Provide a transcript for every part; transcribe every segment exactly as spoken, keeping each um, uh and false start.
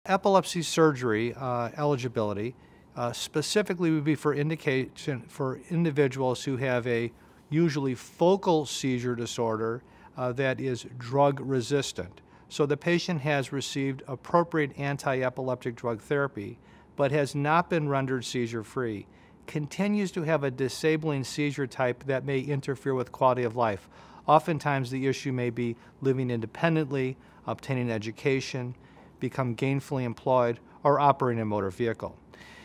Epilepsy surgery uh, eligibility uh, specifically would be for indication for individuals who have a usually focal seizure disorder uh, that is drug resistant. So the patient has received appropriate anti-epileptic drug therapy but has not been rendered seizure-free, continues to have a disabling seizure type that may interfere with quality of life. Oftentimes the issue may be living independently, obtaining education, become gainfully employed, or operating a motor vehicle.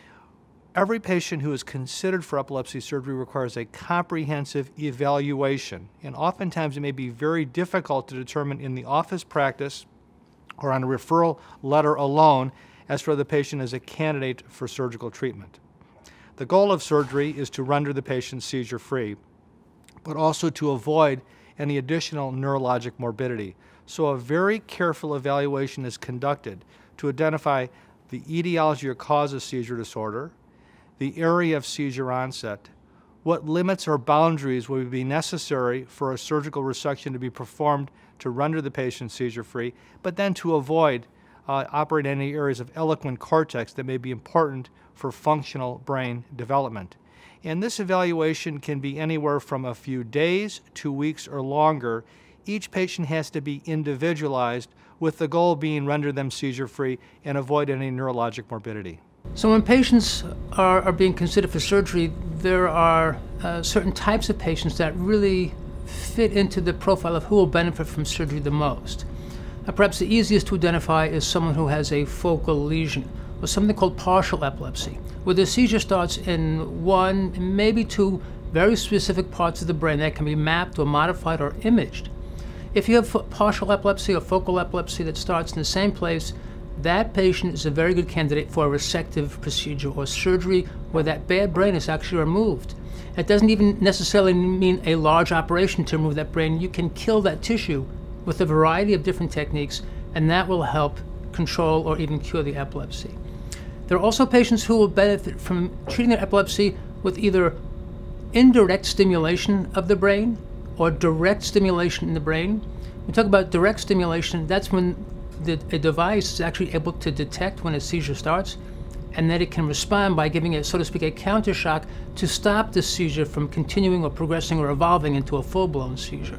Every patient who is considered for epilepsy surgery requires a comprehensive evaluation, and oftentimes it may be very difficult to determine in the office practice or on a referral letter alone as for the patient as a candidate for surgical treatment. The goal of surgery is to render the patient seizure-free, but also to avoid any additional neurologic morbidity. So a very careful evaluation is conducted to identify the etiology or cause of seizure disorder, the area of seizure onset, what limits or boundaries would be necessary for a surgical resection to be performed to render the patient seizure-free, but then to avoid uh, operating any areas of eloquent cortex that may be important for functional brain development. And this evaluation can be anywhere from a few days to weeks or longer. Each patient has to be individualized, with the goal being render them seizure-free and avoid any neurologic morbidity. So when patients are, are being considered for surgery, there are uh, certain types of patients that really fit into the profile of who will benefit from surgery the most. Uh, perhaps the easiest to identify is someone who has a focal lesion, or something called partial epilepsy, where the seizure starts in one, maybe two very specific parts of the brain that can be mapped or modified or imaged. If you have partial epilepsy or focal epilepsy that starts in the same place, that patient is a very good candidate for a resective procedure or surgery where that bad brain is actually removed. It doesn't even necessarily mean a large operation to remove that brain. You can kill that tissue with a variety of different techniques, and that will help control or even cure the epilepsy. There are also patients who will benefit from treating their epilepsy with either indirect stimulation of the brain or direct stimulation in the brain. When we talk about direct stimulation, that's when the, a device is actually able to detect when a seizure starts, and then it can respond by giving it, so to speak, a counter shock to stop the seizure from continuing or progressing or evolving into a full-blown seizure.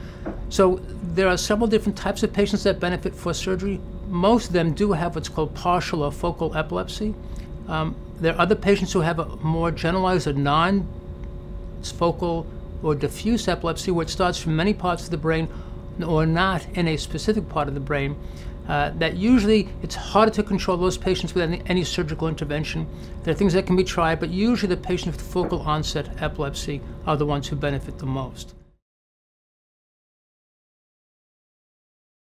So there are several different types of patients that benefit for surgery. Most of them do have what's called partial or focal epilepsy. Um, there are other patients who have a more generalized or non-focal or diffuse epilepsy, where it starts from many parts of the brain or not in a specific part of the brain. Uh, that usually it's harder to control those patients with any, any surgical intervention. There are things that can be tried, but usually the patients with focal onset epilepsy are the ones who benefit the most.